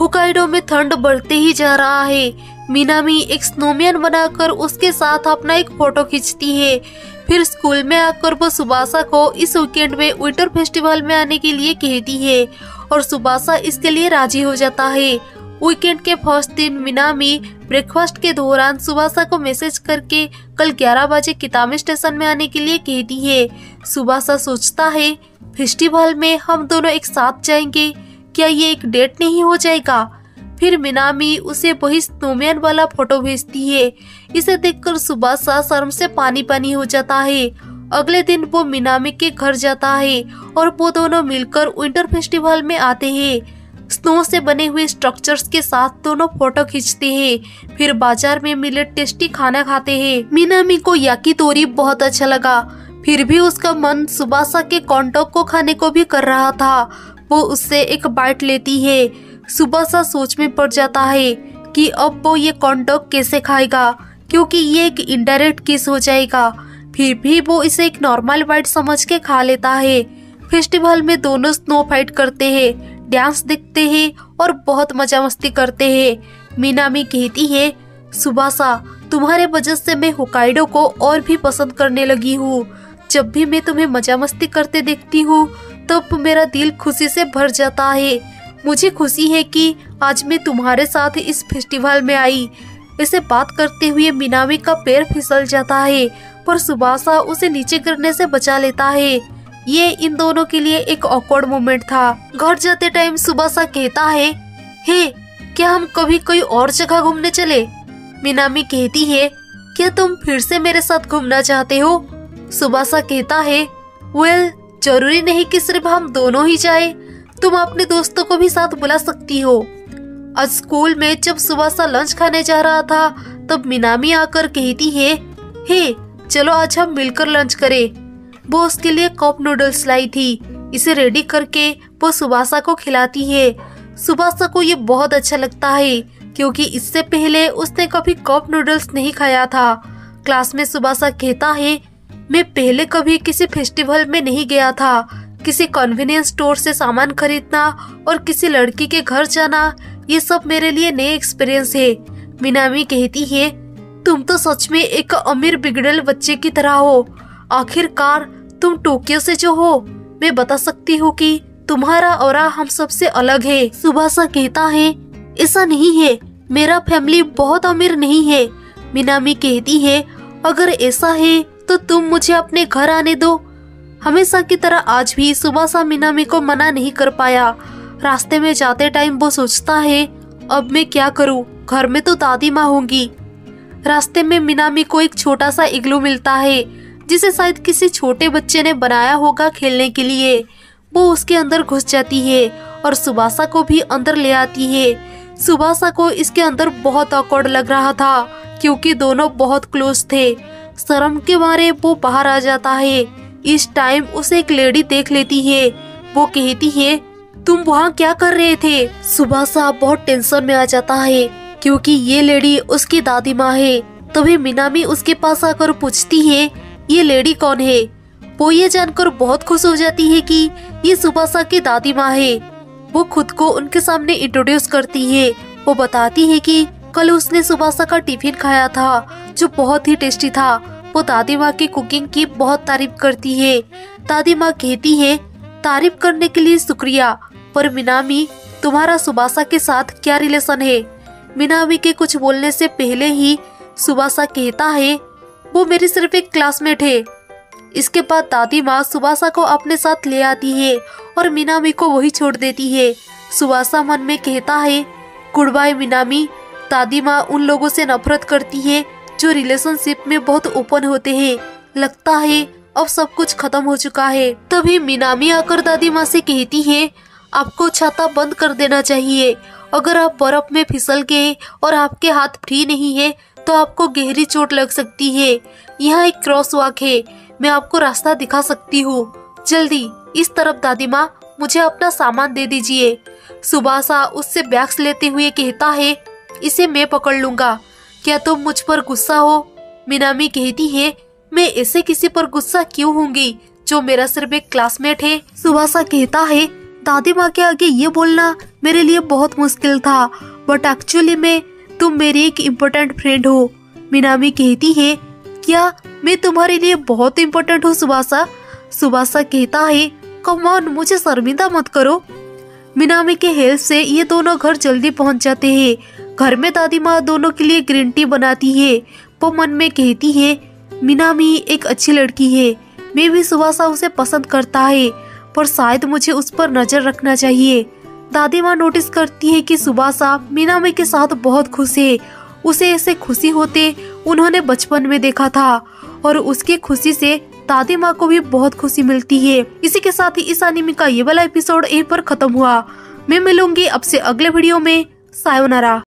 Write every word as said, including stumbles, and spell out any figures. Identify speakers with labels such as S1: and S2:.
S1: Hokkaido में ठंड बढ़ते ही जा रहा है। मिनामी एक स्नोमैन बनाकर उसके साथ अपना एक फोटो खींचती है। फिर स्कूल में आकर वो सुबासा को इस वीकेंड में विंटर फेस्टिवल में आने के लिए कहती है और सुबासा इसके लिए राजी हो जाता है। वीकेंड के फर्स्ट दिन मिनामी ब्रेकफास्ट के दौरान सुबासा को मैसेज करके कल ग्यारह बजे कितामी स्टेशन में आने के लिए कहती है। सुबासा सोचता है फेस्टिवल में हम दोनों एक साथ जाएंगे, क्या ये एक डेट नहीं हो जाएगा। फिर मिनामी उसे वही स्नोमैन वाला फोटो भेजती है। इसे देखकर सुबासा शर्म से पानी पानी हो जाता है। अगले दिन वो मिनामी के घर जाता है और वो दोनों मिलकर विंटर फेस्टिवल में आते हैं। स्नो से बने हुए स्ट्रक्चर्स के साथ दोनों फोटो खींचते हैं। फिर बाजार में मिले टेस्टी खाना खाते हैं। मिनामी को याकीतोरी बहुत अच्छा लगा, फिर भी उसका मन सुबासा के कॉर्नडॉग को खाने को भी कर रहा था। वो उससे एक बाइट लेती है। सुबासा सोच में पड़ जाता है कि अब वो ये कॉर्नडॉग कैसे खाएगा, क्योंकि ये एक इनडायरेक्ट किस हो जाएगा। फिर भी वो इसे एक नॉर्मल बाइट समझ के खा लेता है। फेस्टिवल में दोनों स्नो फाइट करते हैं, डांस देखते हैं और बहुत मजा मस्ती करते हैं। मिनामी कहती है, सुबासा तुम्हारे वजह से मैं होकाइडो को और भी पसंद करने लगी हूँ। जब भी मैं तुम्हें मजा मस्ती करते देखती हूँ तब मेरा दिल खुशी से भर जाता है। मुझे खुशी है कि आज मैं तुम्हारे साथ इस फेस्टिवल में आई। इसे बात करते हुए मिनामी का पैर फिसल जाता है, पर सुबासा उसे नीचे गिरने से बचा लेता है। ये इन दोनों के लिए एक ऑकवर्ड मोमेंट था। घर जाते टाइम सुबासा कहता है, हे क्या हम कभी कोई और जगह घूमने चले। मिनामी कहती है, क्या तुम फिर से मेरे साथ घूमना चाहते हो। सुबासा कहता है, वेल जरूरी नहीं कि सिर्फ हम दोनों ही जाए, तुम अपने दोस्तों को भी साथ बुला सकती हो। आज स्कूल में जब सुबासा लंच खाने जा रहा था तब मिनामी आकर कहती है, हे चलो आज हम मिलकर लंच करें। वो उसके लिए कप नूडल्स लाई थी। इसे रेडी करके वो सुबासा को खिलाती है। सुबासा को ये बहुत अच्छा लगता है क्योंकि इससे पहले उसने कभी कप नूडल्स नहीं खाया था। क्लास में सुबासा कहता है, मैं पहले कभी किसी फेस्टिवल में नहीं गया था। किसी कन्वीनियंस स्टोर से सामान खरीदना और किसी लड़की के घर जाना, ये सब मेरे लिए नए एक्सपीरियंस है। मिनामी कहती है, तुम तो सच में एक अमीर बिगड़ेल बच्चे की तरह हो। आखिरकार तुम टोक्यो से जो हो, मैं बता सकती हूँ कि तुम्हारा ऑरा हम सबसे अलग है। सुबासा कहता है, ऐसा नहीं है, मेरा फैमिली बहुत अमीर नहीं है। मिनामी कहती है, अगर ऐसा है तो तुम मुझे अपने घर आने दो। हमेशा की तरह आज भी सुबासा मिनामी को मना नहीं कर पाया। रास्ते में जाते टाइम वो सोचता है, अब मैं क्या करूं, घर में तो दादी माँ होंगी। रास्ते में मिनामी को एक छोटा सा इग्लू मिलता है जिसे शायद किसी छोटे बच्चे ने बनाया होगा खेलने के लिए। वो उसके अंदर घुस जाती है और सुबासा को भी अंदर ले आती है। सुबासा को इसके अंदर बहुत ऑकवर्ड लग रहा था क्योंकि दोनों बहुत क्लोज थे। शर्म के मारे वो बाहर आ जाता है। इस टाइम उसे एक लेडी देख लेती है। वो कहती है, तुम वहाँ क्या कर रहे थे। सुबासा बहुत टेंशन में आ जाता है क्योंकि ये लेडी उसकी दादी माँ है। तभी मिनामी उसके पास आकर पूछती है, ये लेडी कौन है। वो ये जानकर बहुत खुश हो जाती है कि ये सुबासा की दादी माँ है। वो खुद को उनके सामने इंट्रोड्यूस करती है। वो बताती है कि कल उसने सुबासा का टिफिन खाया था जो बहुत ही टेस्टी था। वो दादी माँ की कुकिंग की बहुत तारीफ करती है। दादी माँ कहती है, तारीफ करने के लिए शुक्रिया, पर मिनामी तुम्हारा सुबासा के साथ क्या रिलेशन है। मिनामी के कुछ बोलने से पहले ही सुबासा कहता है, वो मेरी सिर्फ एक क्लासमेट है। इसके बाद दादी माँ सुबासा को अपने साथ ले आती है और मिनामी को वही छोड़ देती है। सुबासा मन में कहता है, गुड बाय मिनामी। दादी माँ उन लोगों से नफरत करती है जो रिलेशनशिप में बहुत ओपन होते हैं। लगता है अब सब कुछ खत्म हो चुका है। तभी मिनामी आकर दादी माँ से कहती है, आपको छाता बंद कर देना चाहिए। अगर आप बर्फ में फिसल गए और आपके हाथ फ्री नहीं है तो आपको गहरी चोट लग सकती है। यहाँ एक क्रॉस वॉक है, मैं आपको रास्ता दिखा सकती हूँ। जल्दी इस तरफ दादी माँ, मुझे अपना सामान दे दीजिए। सुबासा उससे बैग्स लेते हुए कहता है, इसे मैं पकड़ लूंगा, क्या तुम मुझ पर गुस्सा हो। मिनामी कहती है, मैं ऐसे किसी पर गुस्सा क्यों होंगी जो मेरा सिर्फ एक क्लासमेट है। सुबासा कहता है, दादी माँ के आगे ये बोलना मेरे लिए बहुत मुश्किल था, बट एक्चुअली में तुम मेरी एक इम्पोर्टेंट फ्रेंड हो। मिनामी कहती है, क्या मैं तुम्हारे लिए बहुत इम्पोर्टेंट हूँ सुबासा? सुबासा कहता है, कम ऑन, मुझे शर्मिंदा मत करो। मिनामी के हेल्प से ये दोनों घर जल्दी पहुंच जाते हैं। घर में दादी माँ दोनों के लिए ग्रीन टी बनाती है। वो मन में कहती है, मिनामी एक अच्छी लड़की है, मैं भी सुबासा उसे पसंद करता है, पर शायद मुझे उस पर नजर रखना चाहिए। दादी माँ नोटिस करती है कि सुबासा मिनामी के साथ बहुत खुश है। उसे ऐसे खुशी होते उन्होंने बचपन में देखा था, और उसकी खुशी से दादी माँ को भी बहुत खुशी मिलती है। इसी के साथ ही इस एनीमे का ये वाला एपिसोड यहीं पर खत्म हुआ। मैं मिलूंगी आपसे अगले वीडियो में। सायोनारा।